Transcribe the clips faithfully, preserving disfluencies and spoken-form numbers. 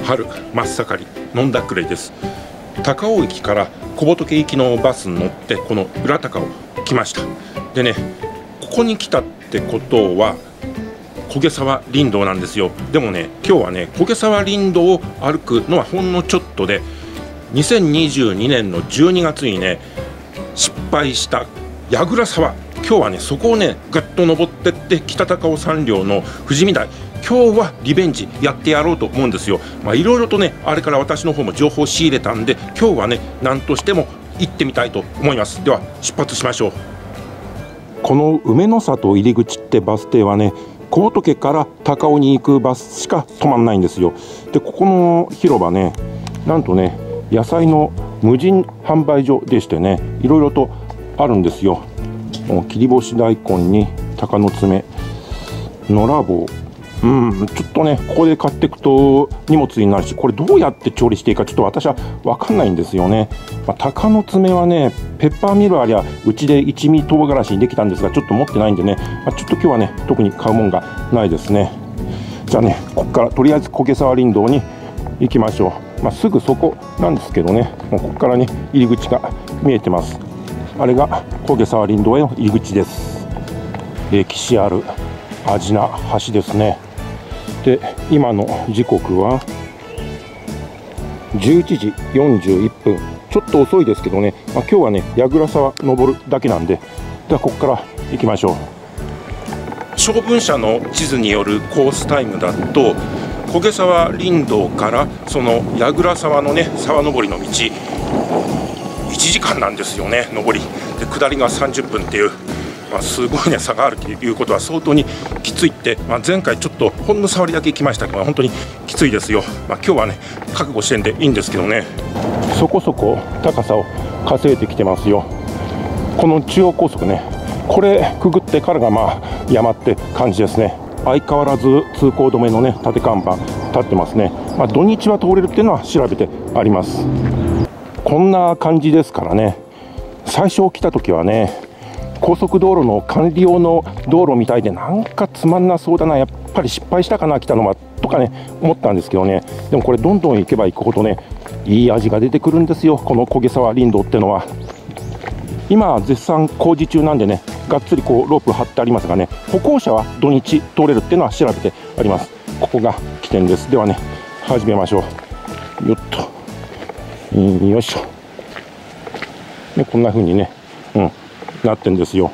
春真っ盛り飲んだくれです。高尾駅から小仏行きのバスに乗ってこの裏高尾来ました。でね、ここに来たってことは焦げ沢林道なんですよ。でもね、今日はね焦げ沢林道を歩くのはほんのちょっとで、にせんにじゅうにねんのじゅうにがつにね失敗した矢倉沢、今日はねそこをねガッと登ってって北高尾山稜の富士見台、今日はリベンジやってやろうと思うんですよ。まあいろいろとねあれから私の方も情報を仕入れたんで、今日はね何としても行ってみたいと思います。では出発しましょう。この梅の里入り口ってバス停はね、小仏から高尾に行くバスしか止まんないんですよ。でここの広場ね、なんとね野菜の無人販売所でしてね、いろいろとあるんですよ。切り干し大根に鷹の爪、のらぼう、うんちょっとねここで買っていくと荷物になるし、これどうやって調理していいかちょっと私は分かんないんですよね。まあ、鷹の爪はねペッパーミルありゃうちで一味唐辛子にできたんですが、ちょっと持ってないんでね、まあ、ちょっと今日はね特に買うもんがないですね。じゃあねここからとりあえず焦げ沢林道に行きましょう。まあ、すぐそこなんですけどね、もうここからね入り口が見えてます。あれが焦げ沢林道への入り口です。歴史ある味な橋ですね。で今の時刻はじゅういちじよんじゅういっぷん、ちょっと遅いですけどね、まあ、今日はね矢倉沢登るだけなんで、ではここから行きましょう。小文社の地図によるコースタイムだと焦げ沢林道からその矢倉沢のね沢登りの道いちじかんなんですよね、上りで下りがさんじゅっぷんっていう、まあ、すごいね差があるということは相当にきついって、まあ、前回ちょっとほんの触りだけ行きましたけど本当にきついですよ。まあ、今日はね覚悟してんでいいんですけどね、そこそこ高さを稼いできてますよ。この中央高速ね、これくぐってからがまあ山って感じですね。相変わらず通行止めのね縦看板立ってますね。まあ、土日は通れるっていうのは調べてあります。こんな感じですからね、最初来た時はね高速道路の管理用の道路みたいでなんかつまんなそうだな、やっぱり失敗したかな来たのはとかね思ったんですけどね、でもこれどんどん行けば行くほどねいい味が出てくるんですよ、この焦げ沢林道ってのは。今絶賛工事中なんでねがっつりこうロープ張ってありますがね、歩行者は土日通れるっていうのは調べてあります。ここが起点です。ではね始めましょう。よっとよいしょ、でこんな風にね、うん、なってんですよ。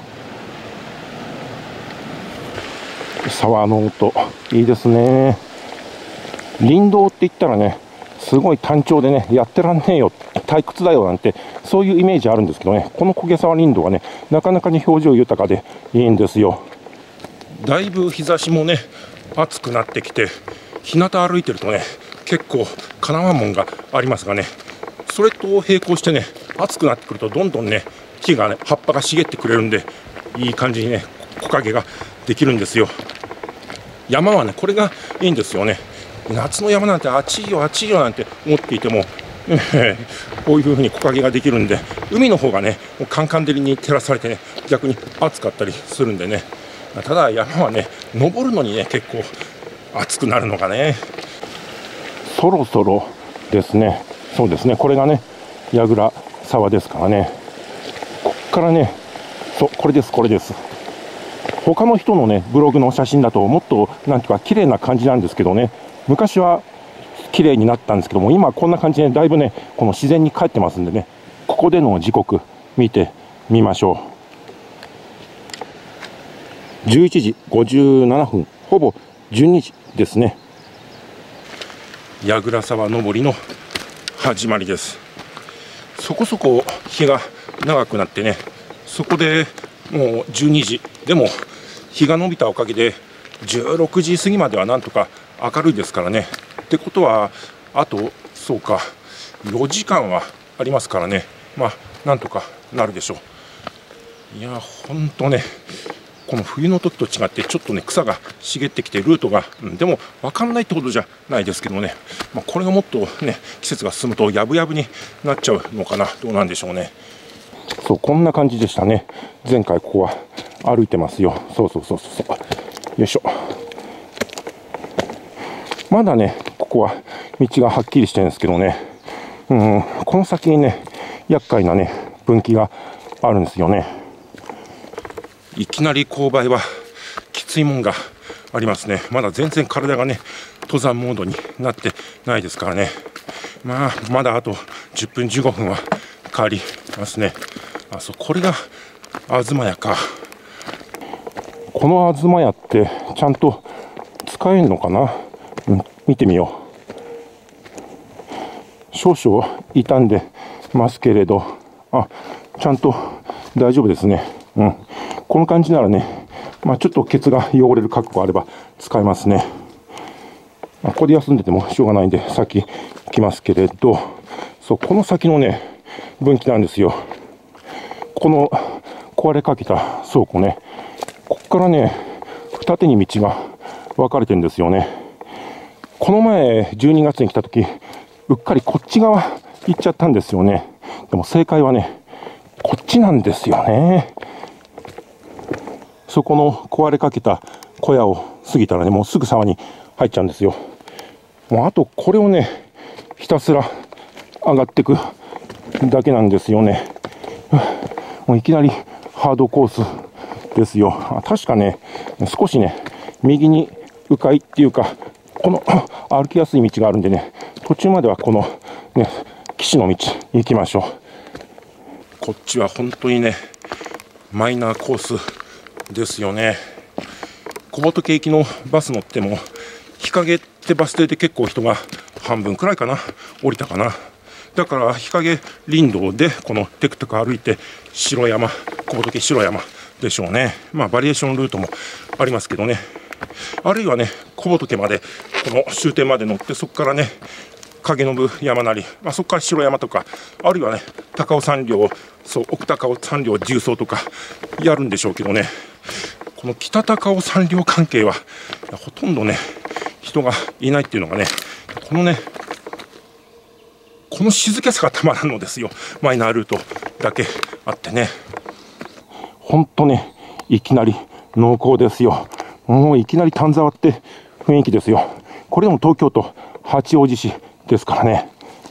沢の音いいですね。林道って言ったらねすごい単調でねやってらんねえよ退屈だよなんてそういうイメージあるんですけどね、この焦げ沢林道はねなかなかに表情豊かでいいんですよ。だいぶ日差しもね暑くなってきて、日向歩いてるとね結構かなわんもんがありますがね、それと並行してね暑くなってくるとどんどんね木がね葉っぱが茂ってくれるんでいい感じにね木陰ができるんですよ。山はねこれがいいんですよね。夏の山なんて暑いよ暑いよなんて思っていても、えー、こういう風に木陰ができるんで、海の方がねもうカンカン照りに照らされてね逆に暑かったりするんでね、ただ山はね登るのにね結構暑くなるのがね、そろそろですね。そうですね、これがね矢倉沢ですからね、こっからね、そうこれですこれです。他の人のねブログの写真だともっとなんていうか綺麗な感じなんですけどね、昔は綺麗になったんですけども、今はこんな感じでだいぶねこの自然に帰ってますんでね、ここでの時刻見てみましょう。じゅういちじごじゅうななふん、ほぼじゅうにじですね。矢倉沢登りの始まりです。そこそこ日が長くなってね、そこでもうじゅうにじでも日が伸びたおかげでじゅうろくじ過ぎまではなんとか明るいですからね。ってことはあとそうかよじかんはありますからね、まあなんとかなるでしょう。いやほんとねこの冬の時と違ってちょっとね草が茂ってきてルートが、うん、でも分かんないってことじゃないですけどね、まあ、これがもっとね季節が進むとやぶやぶになっちゃうのかな、どうなんでしょうね。そうこんな感じでしたね。前回ここは歩いてますよ。そうそうそうそう、よいしょ。まだねこ構は道がはっきりしてるんですけどね、うん、この先にね、厄介なね、分岐があるんですよね。いきなり勾配はきついもんがありますね。まだ全然体がね、登山モードになってないですからね。まあ、まだあとじゅっぷん、じゅうごふんはかかりますね。あ、そう、これが東屋か。この東屋ってちゃんと使えるのかな、うん、見てみよう。少々傷んでますけれど、あ、ちゃんと大丈夫ですね。うん、この感じならね、まあ、ちょっとケツが汚れる覚悟あれば使えますね。ここで休んでてもしょうがないんで先来ますけれど、そう、この先のね、分岐なんですよ。この壊れかけた倉庫ね、ここからね、二手に道が分かれてるんですよね。この前、じゅうにがつに来たとき、うっかりこっち側行っちゃったんですよね。でも正解はね、こっちなんですよね。そこの壊れかけた小屋を過ぎたらね、もうすぐ沢に入っちゃうんですよ。もうあとこれをね、ひたすら上がっていくだけなんですよね。もういきなりハードコースですよ。確かね、少しね、右に迂回っていうか、この歩きやすい道があるんでね、途中まではこのね、岸の道行きましょう。こっちは本当にね、マイナーコースですよね。小仏行きのバス乗っても、日陰ってバス停で結構人が半分くらいかな、降りたかな。だから日陰林道でこのテクテク歩いて白山、小仏白山でしょうね。まあバリエーションルートもありますけどね。あるいはね、小仏までこの終点まで乗って、そこからね、影信山なり、まあ、そこから白山とか、あるいはね、高尾山稜、そう、奥高尾山稜縦走とかやるんでしょうけどね、この北高尾山稜関係はほとんどね、人がいないっていうのがね、このね、この静けさがたまらんのですよ。マイナールートだけあってね。ほんとね、いきなり濃厚ですよ。もういきなり丹沢って雰囲気ですよ。これでも東京都八王子市ですからね。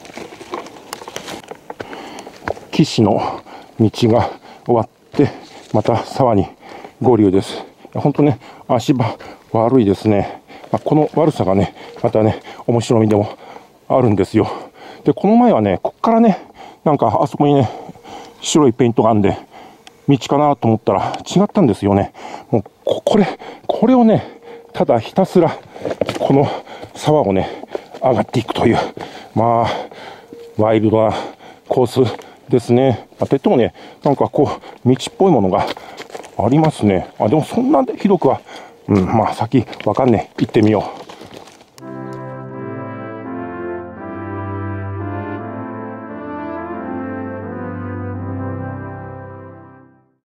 岸の道が終わって、また沢に合流です。ほんとね、足場悪いですね。まあ、この悪さがね、またね、面白みでもあるんですよ。で、この前はね、こっからね、なんかあそこにね、白いペイントがあるんで、道かなと思ったら違ったんですよね。もう、これ、これをね、ただひたすら、この沢をね、上がっていくという、まあ、ワイルドなコースですね。あ、といってもね、なんかこう、道っぽいものがありますね。あ、でもそんなひどくは、うん、まあ先、わかんねえ。行ってみよう。